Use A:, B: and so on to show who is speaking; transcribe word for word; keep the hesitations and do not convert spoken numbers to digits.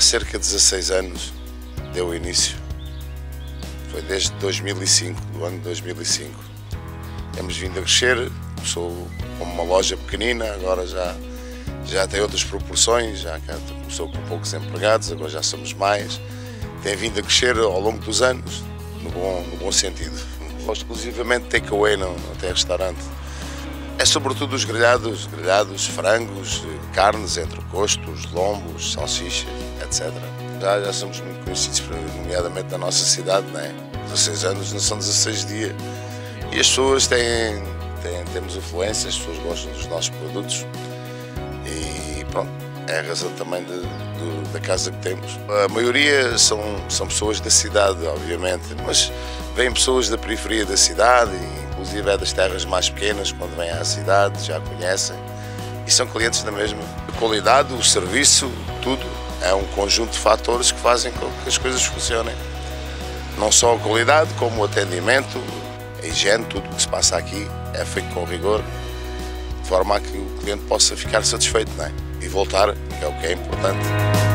A: cerca de dezasseis anos deu início. Foi desde dois mil e cinco, do ano de dois mil e cinco. Temos vindo a crescer, começou como uma loja pequenina, agora já, já tem outras proporções, já começou com poucos empregados, agora já somos mais. Tem vindo a crescer ao longo dos anos, no bom, no bom sentido. Exclusivamente takeaway, não, não tem restaurante. É sobretudo os grelhados, grelhados, frangos, carnes, entrecostos, lombos, salsichas, etcétera. Já, já somos muito conhecidos, nomeadamente na nossa cidade, não é? dezasseis anos não são dezasseis dias. E as pessoas têm, têm, temos influência, as pessoas gostam dos nossos produtos. E pronto, é a razão também de, de, da casa que temos. A maioria são, são pessoas da cidade, obviamente, mas vêm pessoas da periferia da cidade, inclusive é das terras mais pequenas, quando vêm à cidade, já conhecem. E são clientes da mesma. A qualidade, o serviço, tudo. É um conjunto de fatores que fazem com que as coisas funcionem. Não só a qualidade, como o atendimento, a higiene, tudo o que se passa aqui é feito com rigor, de forma a que o cliente possa ficar satisfeito, não é? E voltar, que é o que é importante.